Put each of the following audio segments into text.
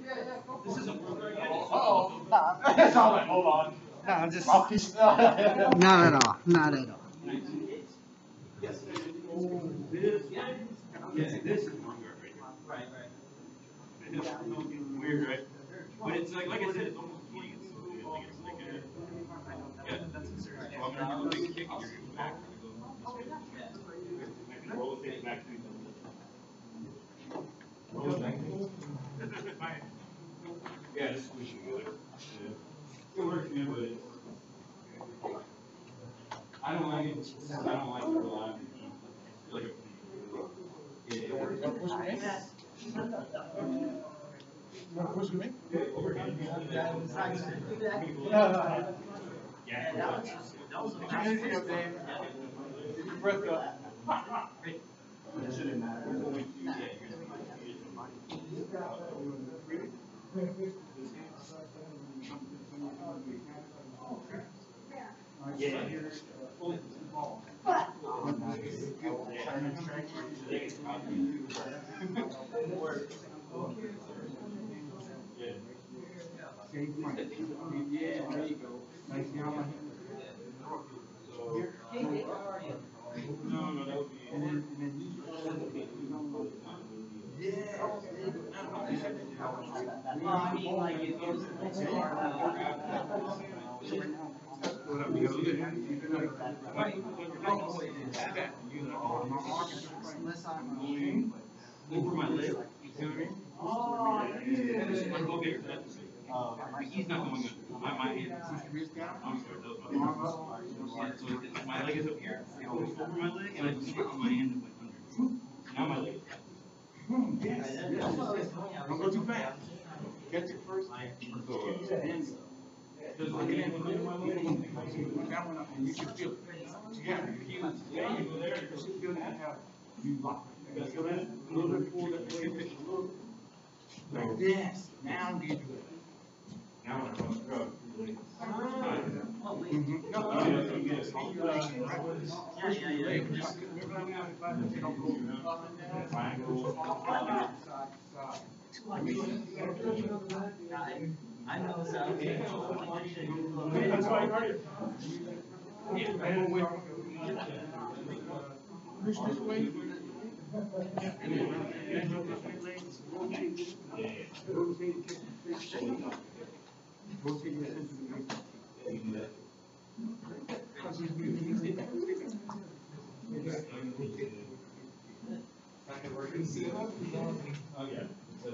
This isn't working. Uh-oh. Nah. Hold on. No, I'm just. Not Not at all. Not at all. Yes. This is right. Weird, right? But it's like I said, it's almost cheating. It's like yeah, that's serious. So I'm gonna do a big kick and you're gonna go back. Roll the face back to each other. Yeah, just squish it together. It works, man, but I don't like it. I don't like to rely on it. Like it works. Push me? You want to push me? Yeah. That was amazing up there. Keep your breath up. It shouldn't matter. Yeah, there you go. Nice down. No, that would be. And then you. Yeah. I mean, like, it goes to the next part. Over my leg. You see what I mean? He's not going good. My hand. I'm sorry, so my leg is up here. It goes over my leg, and I just put my hand under. Now my leg is back. Yes. Don't go too fast. Catch it first. Just look at it. That one up, and you can feel it. Yeah, you can feel it. You should feel that. You lock it. A little bit forward that way. Like this. Now get it. Now I'm going to go. I know so. That's why I heard it. Push this way. Oh, yeah.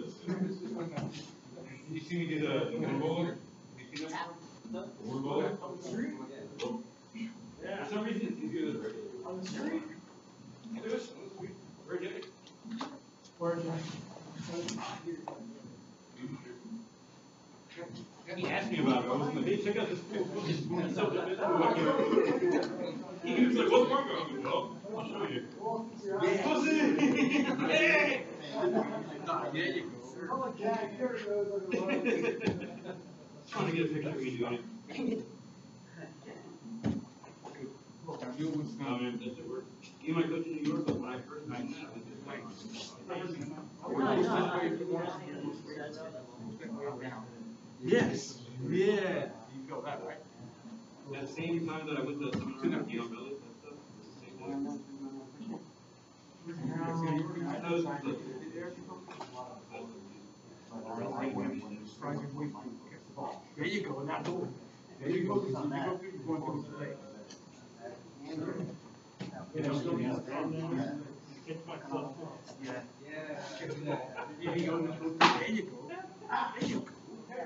Did you see me do the one bowler? Did you see that? One bowler? Yeah. For some reason, it's easier than regular. On the street? Do this on the street. Where did it? He asked me about it. I was like, hey, check out this cool. He was like, what's wrong? I was like, well, I'll show you. Hey! Yeah, you go. Trying to get a picture of me doing it. You might go to New York, but when I first met you, Yes. Yeah. You feel that, right? that same time that I went to Chun Village and stuff, it's the same day. There you go, now go. There you go. You're going through the leg. Yeah. There you go. There you go. There you go.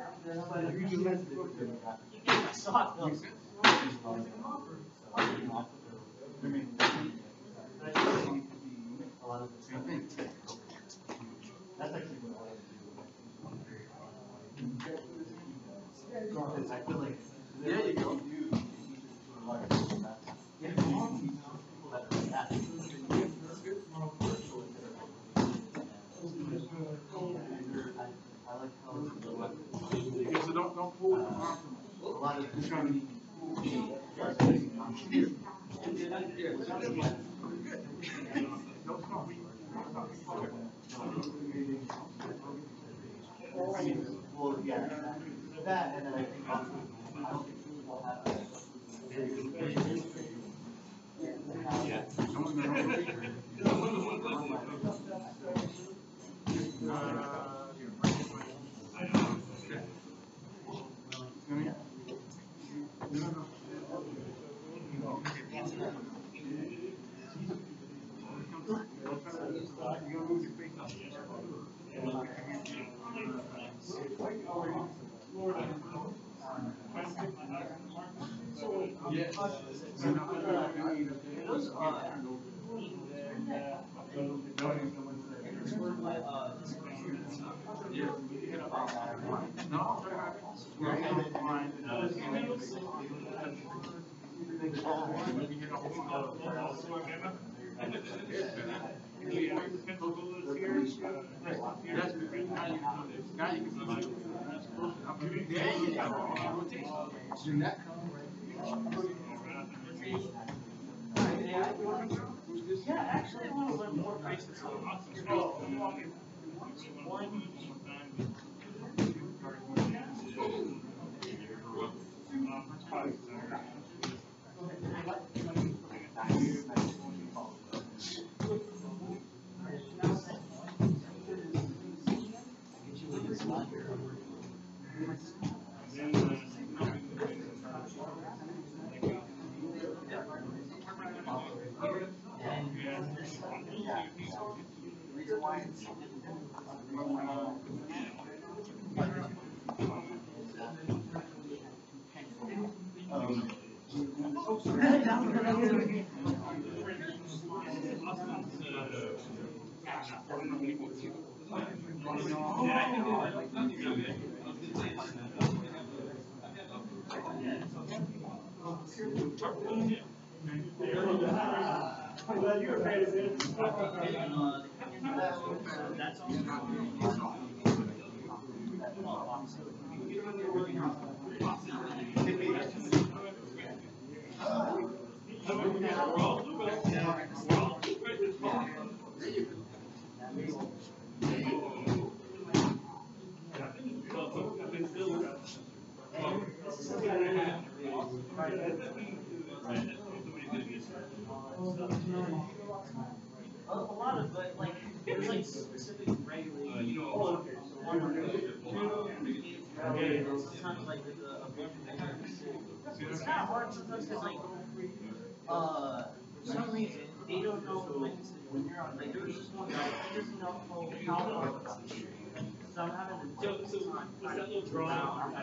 That's actually what I do. I feel like there you go. So don't pull the arm from a lot of trying to Well, yeah, that, and then I think also, I don't think we'll have. Yeah, actually, I want to learn more faces. A lot of, but like, there's like specific regulations. Sometimes like there's a bunch of it's kind of hard sometimes because like, for some reason, they don't know like, when you're on, like, there was just one guy, he doesn't know how so I'm having to time trying to get around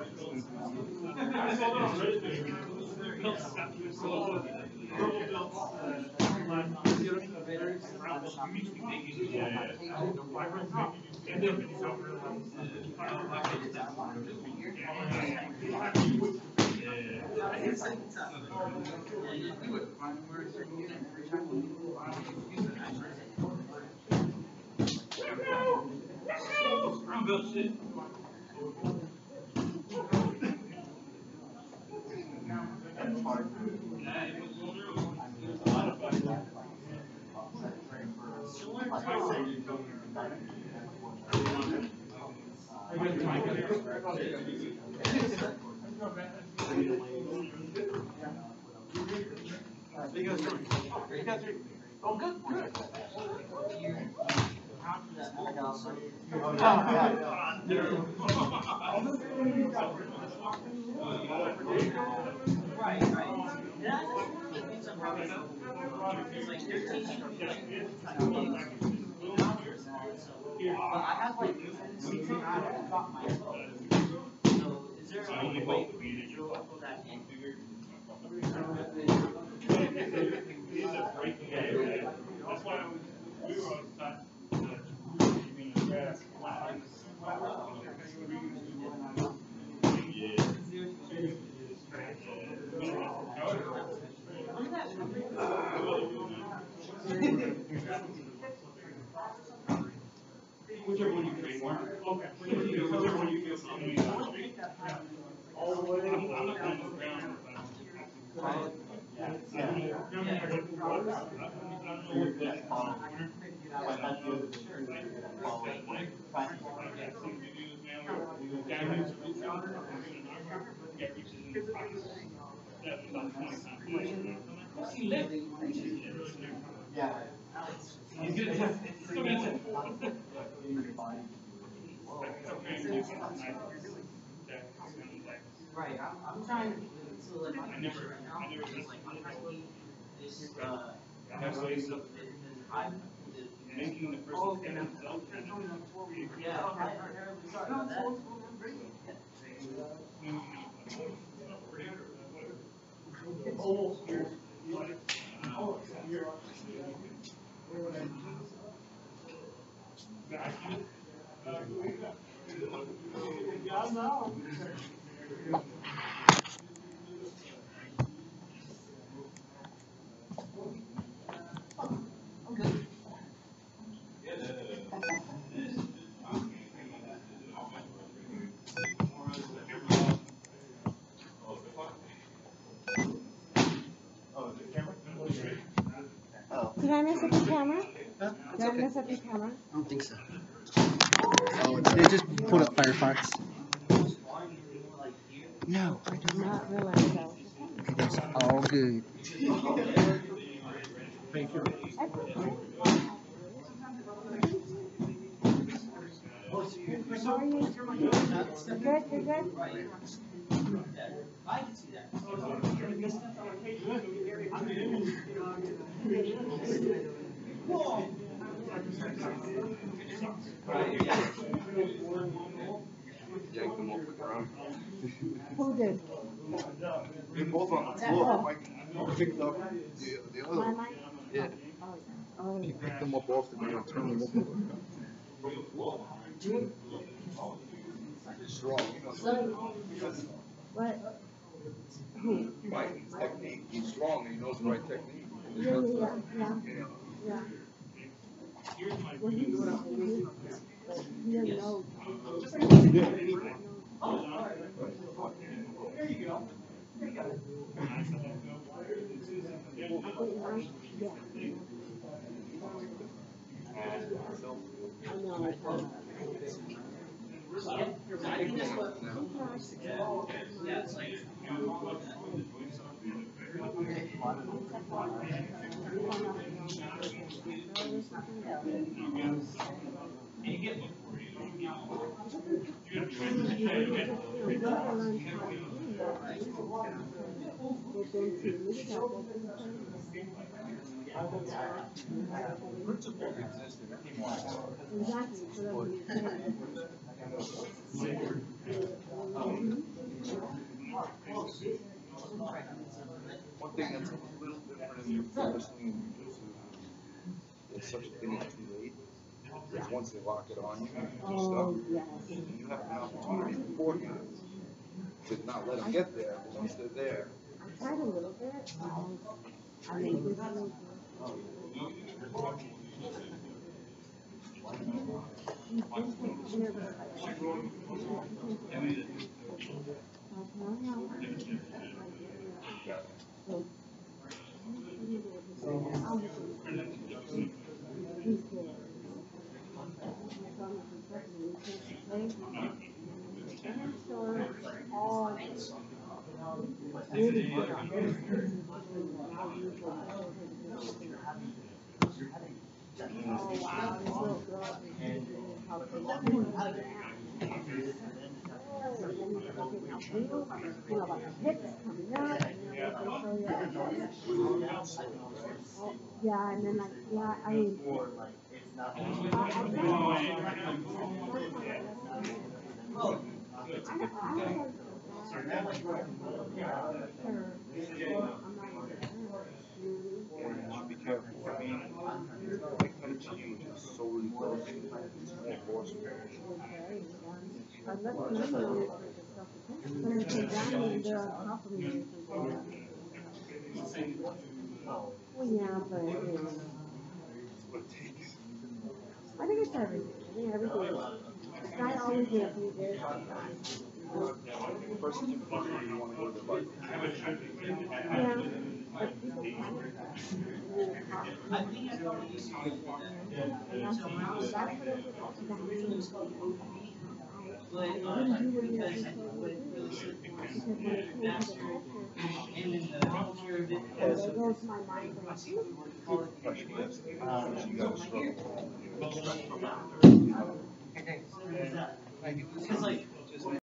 oh, good, good. Right, right. And that's one of the things I'm probably it's like they're teaching me like but I have like tendency to not drop my phone. So is there like a way for me to drill that in? That's why we were always taught whichever one you train more. Okay. Whichever one you feel comfortable. I'm not going to ground. guy who's reaches in his pocket. That's about 20 times. He lived. Yeah. He's good at it. Still gonna say. Right, I'm trying to, so like, my mission right now is like, I'm trying to keep this, Of making the person stand themselves. yeah, sorry about that. Did I mess up the camera? Huh? Did I mess up your camera? I don't think so. Oh, they just pulled up Firefox. No, I don't. Not realize so. It is all good. How are you? You're good? You're good? I can see that. Yanked them off the ground. Who did? They're both on the floor. Mike picked up the other My one. mic? Yeah. Oh, He picked them up off the ground, turned them up. He's strong. what? Who? Mike's technique. He's strong and he knows the right technique. Yeah. Yeah. Well, he doesn't know. Yeah, it's like. Principles exist in any martial art. One thing that's a little different in wrestling and jiu-jitsu, there's such a thing as too late. Because once they lock it on you, you're stuck. And you have an opportunity beforehand to not let them get there, but once they're there. I tried a little bit. I mean, this is. Yeah, and then like, yeah, I mean, Be careful. I mean, like Tai Chi, which is solely closing, it's more forceful. I'd love to know it but I came down and they're on top of me or something. Well, yeah, but What it takes. I think it's everything. I think everything. It's not always going to be good. The person's in front of you, you want to go to the right. Yeah. I think I probably used to do that. So when I was but, because what it really stood for is master and in the culture of it. And there goes my mind. Call it. She got struggle. Because like,